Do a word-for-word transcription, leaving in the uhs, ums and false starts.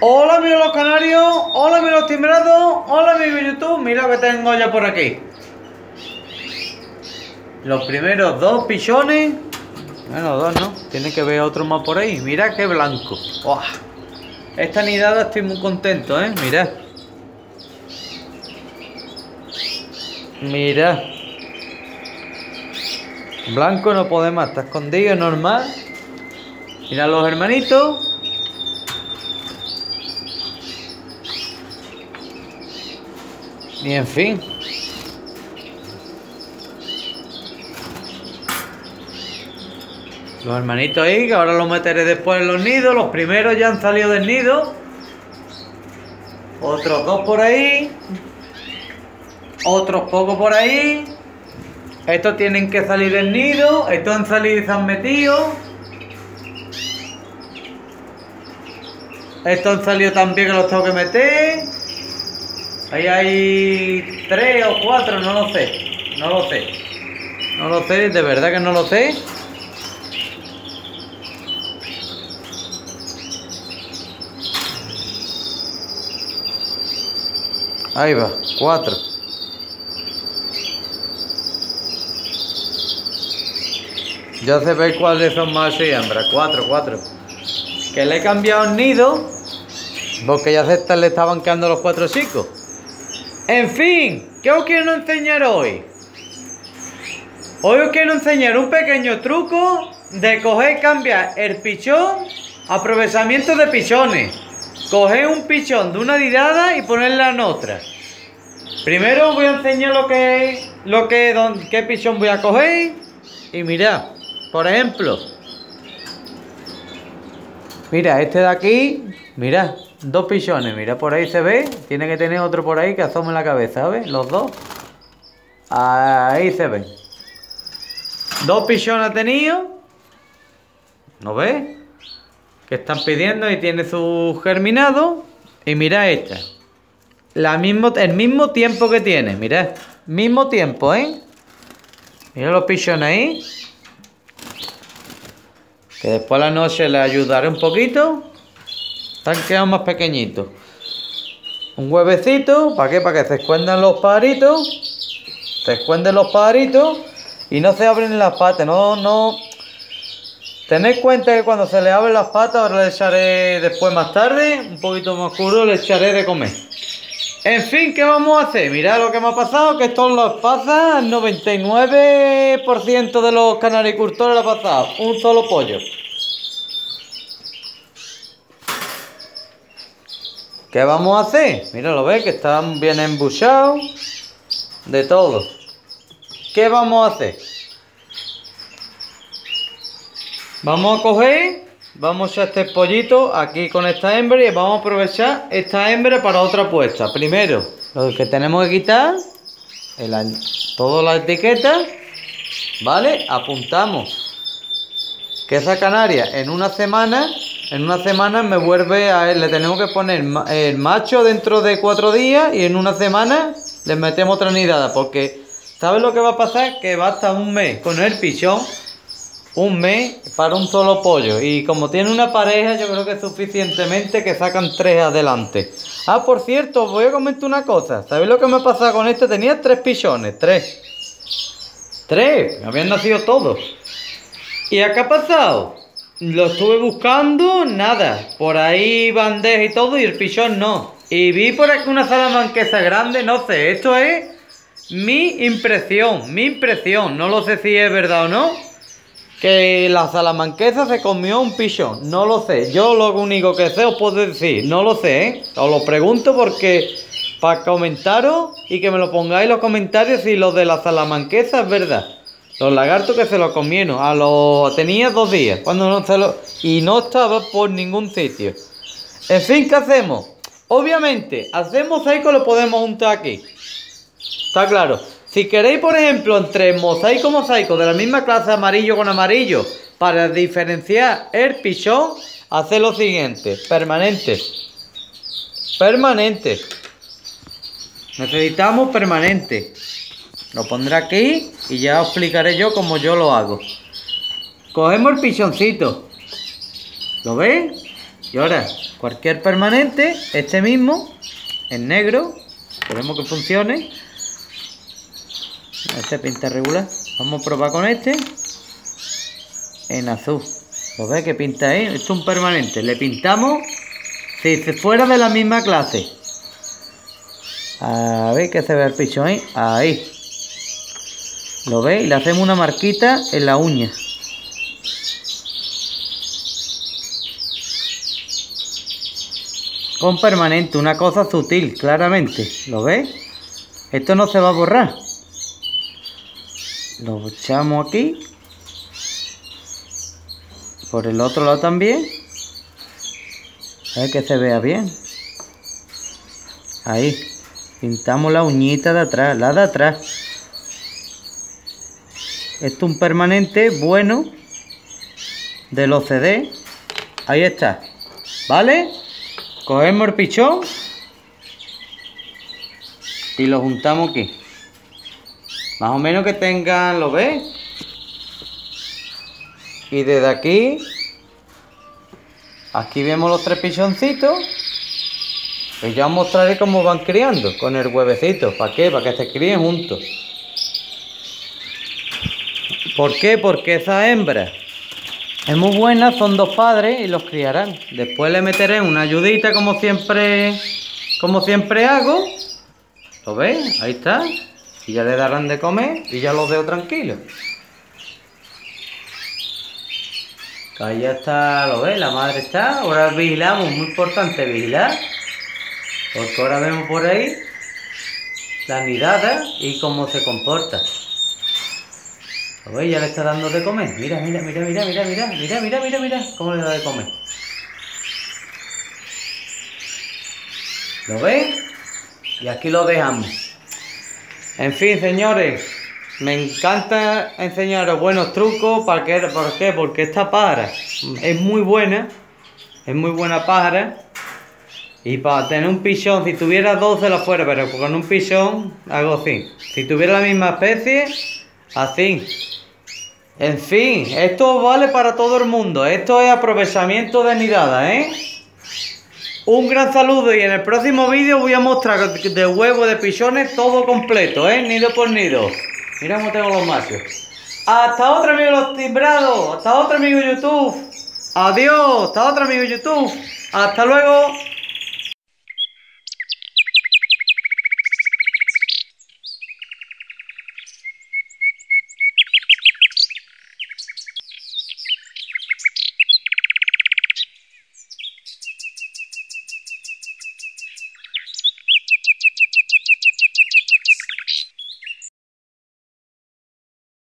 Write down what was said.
Hola amigos los canarios, hola amigos los timbrados, hola amigos de YouTube, mira lo que tengo ya por aquí. Los primeros dos pichones, bueno dos no, tiene que ver otro más por ahí, mira qué blanco. ¡Uah! Esta nidada estoy muy contento, eh, mirad. Mirad. Blanco no puede más, está escondido, es normal. Mirad los hermanitos. Y en fin. Los hermanitos ahí, que ahora los meteré después en los nidos. Los primeros ya han salido del nido. Otros dos por ahí. Otros pocos por ahí. Estos tienen que salir del nido. Estos han salido y se han metido. Estos han salido también, que los tengo que meter. Ahí hay tres o cuatro, no lo sé. No lo sé. No lo sé, de verdad que no lo sé. Ahí va, cuatro. Ya se ve cuáles son machos y hembras. Cuatro, cuatro. Que le he cambiado el nido porque ya se le estaban quedando los cuatro chicos. En fin, ¿qué os quiero enseñar hoy? Hoy os quiero enseñar un pequeño truco de coger y cambiar el pichón, aprovechamiento de pichones. Coger un pichón de una nidada y ponerla en otra. Primero os voy a enseñar lo que, lo que, don, qué pichón voy a coger. Y mirad, por ejemplo, mira, este de aquí, mirad, dos pichones, mira, por ahí se ve. Tiene que tener otro por ahí que asome la cabeza, ¿ves? Los dos. Ahí se ven. Dos pichones ha tenido. ¿No ves? Que están pidiendo y tiene su germinado. Y mirad esta. La mismo, el mismo tiempo que tiene, mirad. Mismo tiempo, ¿eh? Mira los pichones ahí. Que después a la noche le ayudaré un poquito. Están quedando más pequeñitos. Un huevecito. ¿Para qué? Para que se escondan los pajaritos. Se esconden los pajaritos. Y no se abren las patas. No, no. Tened cuenta que cuando se le abren las patas, ahora le echaré después más tarde, un poquito más oscuro, le echaré de comer. En fin, ¿qué vamos a hacer? Mirad lo que me ha pasado, que esto lo pasa al noventa y nueve por ciento de los canaricultores, le ha pasado un solo pollo. ¿Qué vamos a hacer? Mira, lo ves que están bien embuchados. De todo. ¿Qué vamos a hacer? Vamos a coger, vamos a echar este pollito aquí con esta hembra y vamos a aprovechar esta hembra para otra puesta. Primero, lo que tenemos que quitar, el, todas las etiquetas, ¿vale? Apuntamos que esa canaria en una semana... En una semana me vuelve a él, le tenemos que poner el macho dentro de cuatro días y en una semana le metemos otra nidada. Porque, ¿sabes lo que va a pasar? Que va hasta un mes con el pichón, un mes para un solo pollo. Y como tiene una pareja, yo creo que es suficientemente que sacan tres adelante. Ah, por cierto, os voy a comentar una cosa. ¿Sabéis lo que me ha pasado con este? Tenía tres pichones, tres. Tres, me habían nacido todos. ¿Y acá ha pasado? Lo estuve buscando, nada. Por ahí bandeja y todo y el pichón no. Y vi por aquí una salamanquesa grande, no sé. Esto es mi impresión, mi impresión. No lo sé si es verdad o no. Que la salamanquesa se comió un pichón. No lo sé. Yo lo único que sé os puedo decir. No lo sé, ¿eh? Os lo pregunto porque... Para comentaros y que me lo pongáis en los comentarios si lo de la salamanquesa es verdad. Los lagartos que se lo comieron, a los tenía dos días, cuando no se lo, y no estaba por ningún sitio. En fin, ¿qué hacemos? Obviamente, hacemos mosaico, lo podemos juntar aquí. Está claro. Si queréis, por ejemplo, entre mosaico y mosaico de la misma clase, amarillo con amarillo, para diferenciar el pichón, haced lo siguiente, permanente. Permanente. Necesitamos permanente. Lo pondré aquí y ya os explicaré yo cómo yo lo hago. Cogemos el pichoncito. ¿Lo veis? Y ahora, cualquier permanente, este mismo, en negro, esperemos que funcione. Este pinta regular. Vamos a probar con este. En azul. ¿Lo ves que pinta ahí? Esto es un permanente. Le pintamos si fuera de la misma clase. A ver que se ve el pichón ahí. Ahí. ¿Lo veis? Y le hacemos una marquita en la uña. Con permanente, una cosa sutil, claramente. ¿Lo veis? Esto no se va a borrar. Lo echamos aquí. Por el otro lado también. A ver que se vea bien. Ahí. Pintamos la uñita de atrás, la de atrás. Esto es un permanente bueno de los C D. Ahí está. ¿Vale? Cogemos el pichón y lo juntamos aquí. Más o menos que tengan, ¿lo ves? Y desde aquí, aquí vemos los tres pichoncitos. Y ya os mostraré cómo van criando con el huevecito. ¿Para qué? Para que se críen juntos. ¿Por qué? Porque esa hembra es muy buena, son dos padres y los criarán. Después le meteré una ayudita como siempre, como siempre hago. ¿Lo ves? Ahí está. Y ya le darán de comer y ya los dejo tranquilos. Ahí ya está, ¿lo ves? La madre está. Ahora vigilamos, muy importante vigilar. Porque ahora vemos por ahí la nidada y cómo se comporta. ¿Lo veis? Ya le está dando de comer. Mira, mira, mira, mira, mira, mira, mira, mira, mira, mira, cómo le da de comer. ¿Lo veis? Y aquí lo dejamos. En fin, señores, me encanta enseñaros buenos trucos. ¿Para qué? ¿Por qué? Porque esta pájara es muy buena. Es muy buena pájara. Y para tener un pichón, si tuviera dos de la fuera, pero con un pichón hago así. Si tuviera la misma especie, así. En fin, esto vale para todo el mundo. Esto es aprovechamiento de nidada, ¿eh? Un gran saludo y en el próximo vídeo voy a mostrar de huevo de pichones todo completo, ¿eh? Nido por nido. Mira cómo tengo los machos. Hasta otro, amigo los timbrados. Hasta otro, amigo YouTube. Adiós. Hasta otro, amigo YouTube. Hasta luego.